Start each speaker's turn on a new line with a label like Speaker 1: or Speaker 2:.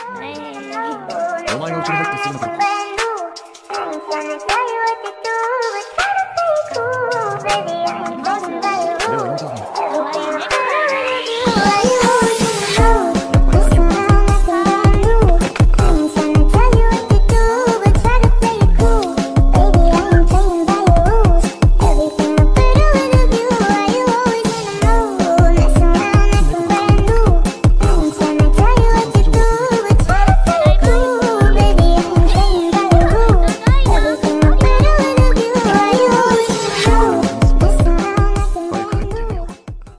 Speaker 1: お前がうちに入ってすぐのから。では、今じゃない。